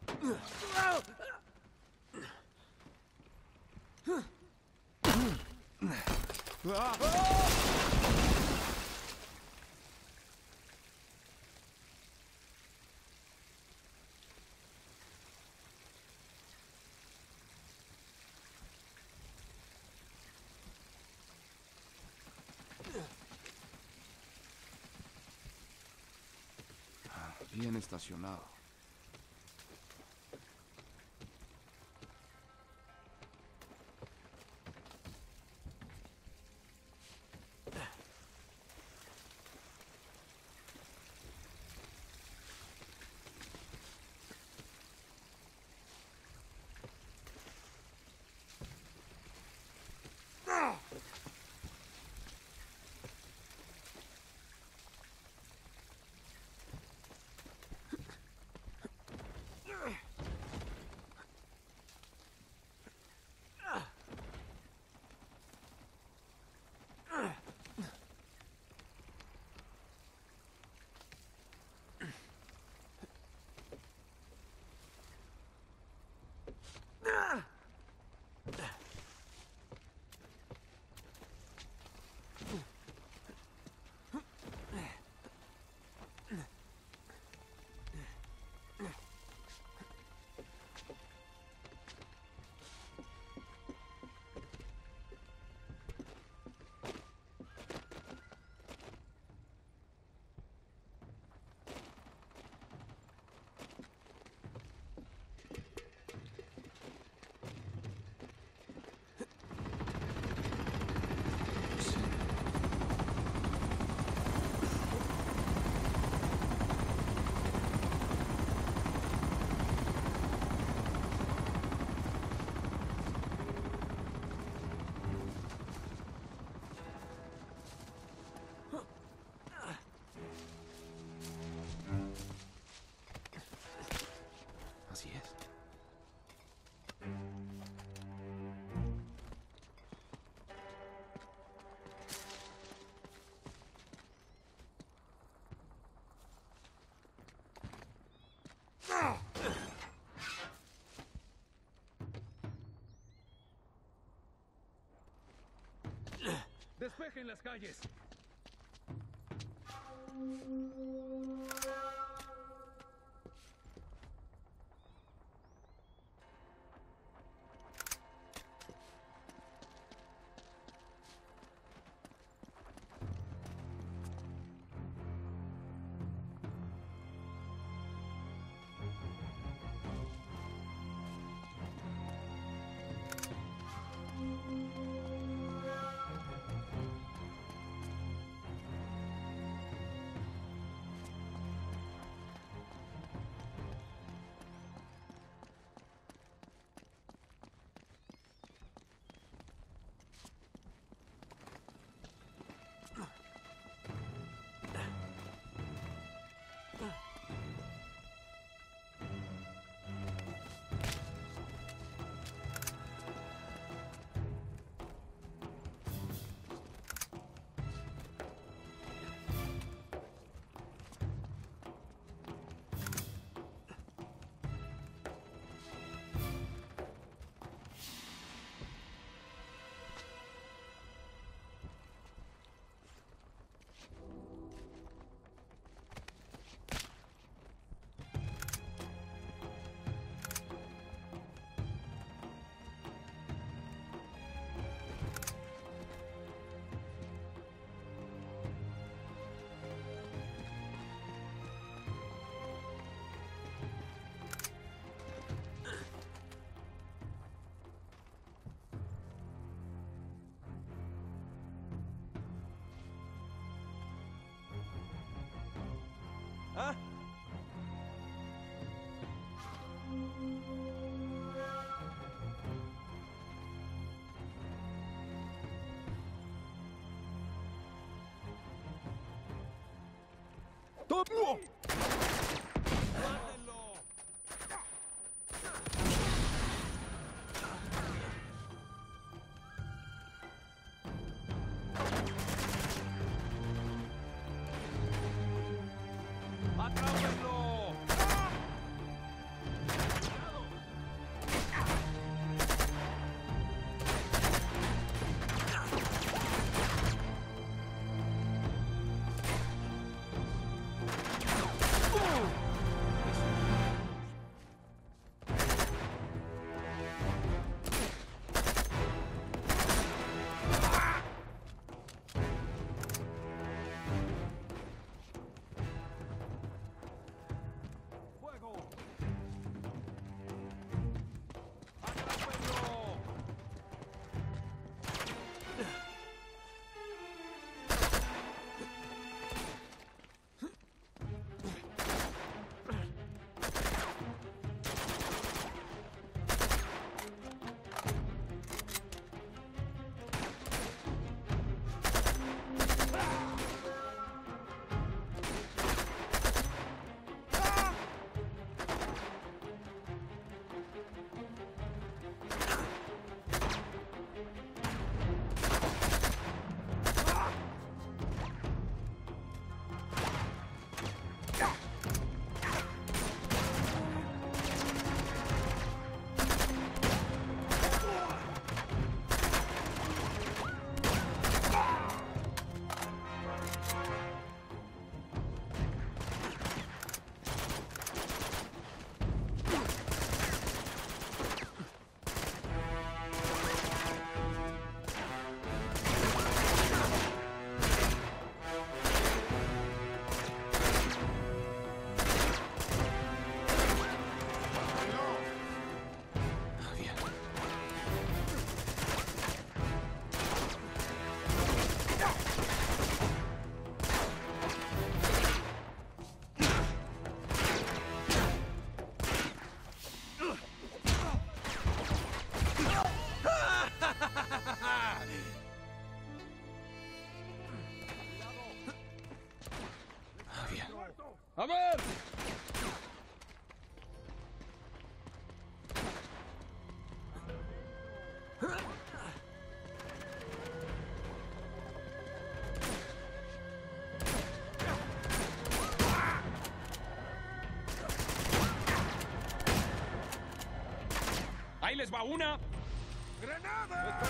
Bien estacionado. Así es. ¡Despejen las calles! ¿Ah? ¡Topo! ¡Atrápenlo! ¡Ahí les va una! ¡Granada!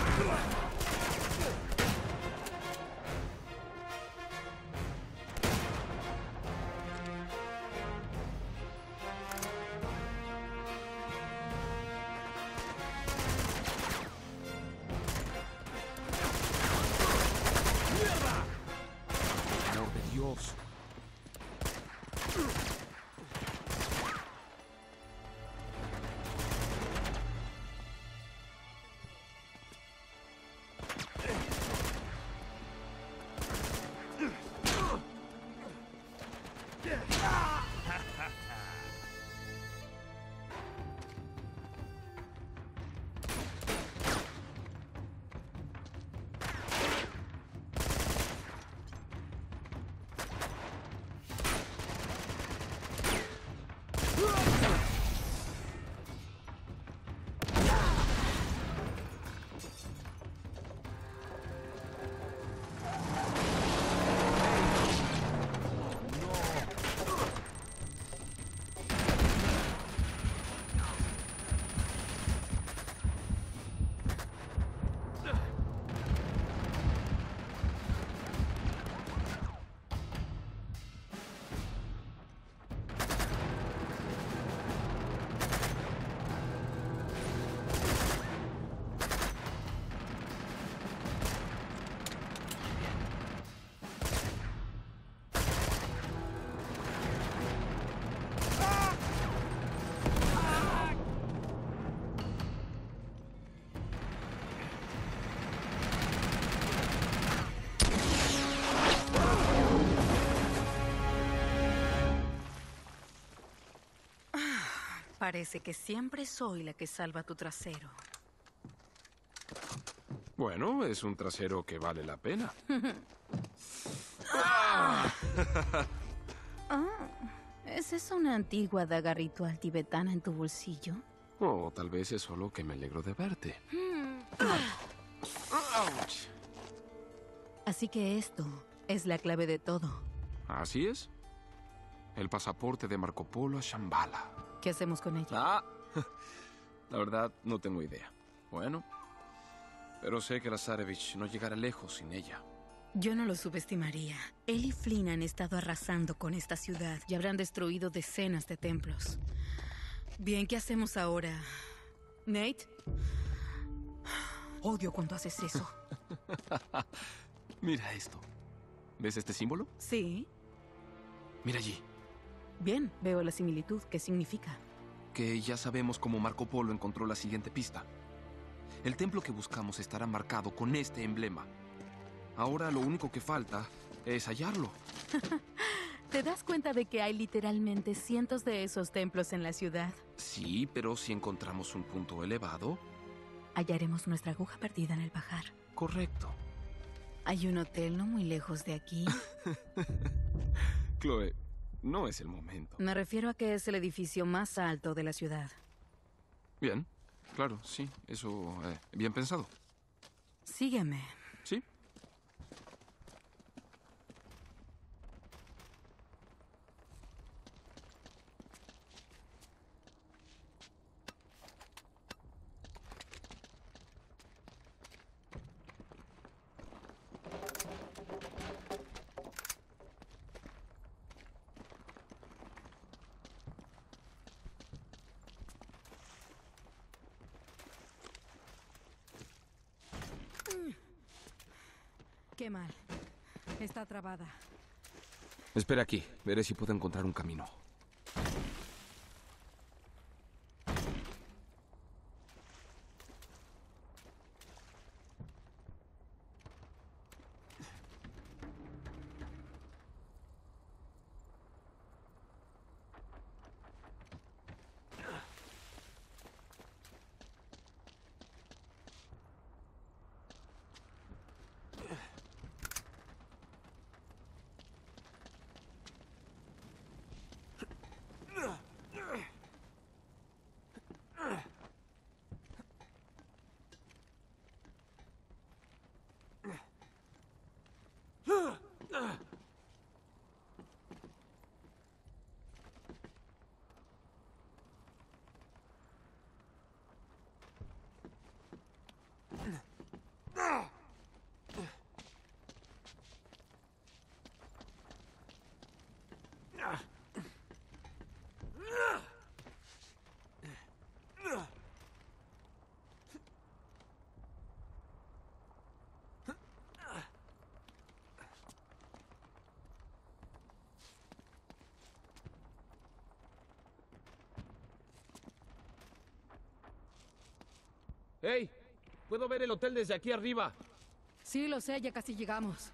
Por amor de Dios. Parece que siempre soy la que salva tu trasero. Bueno, es un trasero que vale la pena. ¿Es esa una antigua daga ritual tibetana en tu bolsillo? O tal vez es solo que me alegro de verte. Ouch. Así que esto es la clave de todo. Así es. El pasaporte de Marco Polo a Shambhala. ¿Qué hacemos con ella? Ah, la verdad no tengo idea. Bueno, pero sé que la Zarevich no llegará lejos sin ella. Yo no lo subestimaría. Él y Flynn han estado arrasando con esta ciudad y habrán destruido decenas de templos. Bien, ¿qué hacemos ahora? ¿Nate? Odio cuando haces eso. Mira esto. ¿Ves este símbolo? Sí. Mira allí. Bien, veo la similitud. ¿Qué significa? Que ya sabemos cómo Marco Polo encontró la siguiente pista. El templo que buscamos estará marcado con este emblema. Ahora lo único que falta es hallarlo. ¿Te das cuenta de que hay literalmente cientos de esos templos en la ciudad? Sí, pero si encontramos un punto elevado... Hallaremos nuestra aguja perdida en el pajar. Correcto. Hay un hotel no muy lejos de aquí. Chloe, no es el momento. Me refiero a que es el edificio más alto de la ciudad. Bien, claro, sí, eso... bien pensado. Sígueme. ¿Sí? Qué mal. Está trabada. Espera aquí, veré si puedo encontrar un camino. ¡Hey! Puedo ver el hotel desde aquí arriba. Sí, lo sé, ya casi llegamos.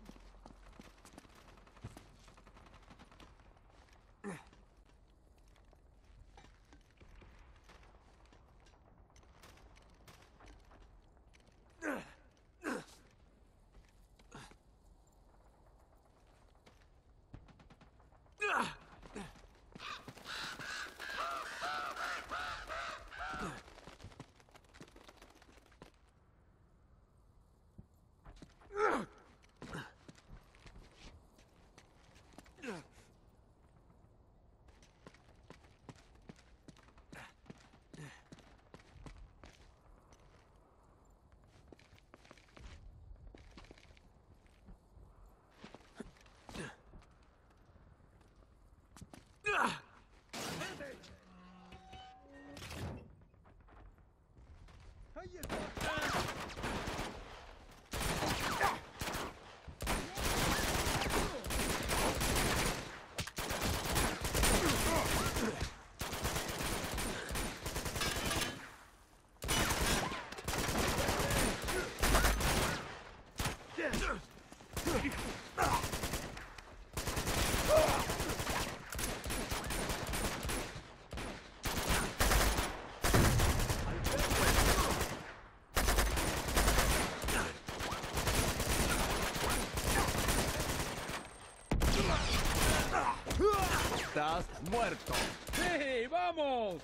¡Estás muerto! ¡Sí, vamos!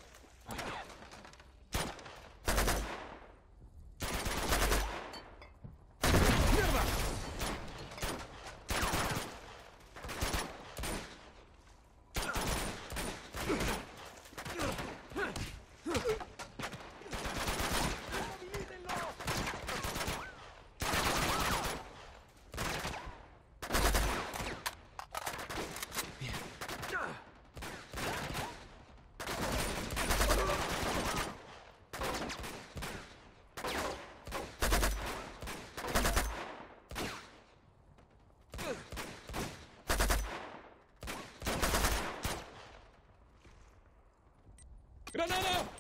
¡Mierda! ¡Granada!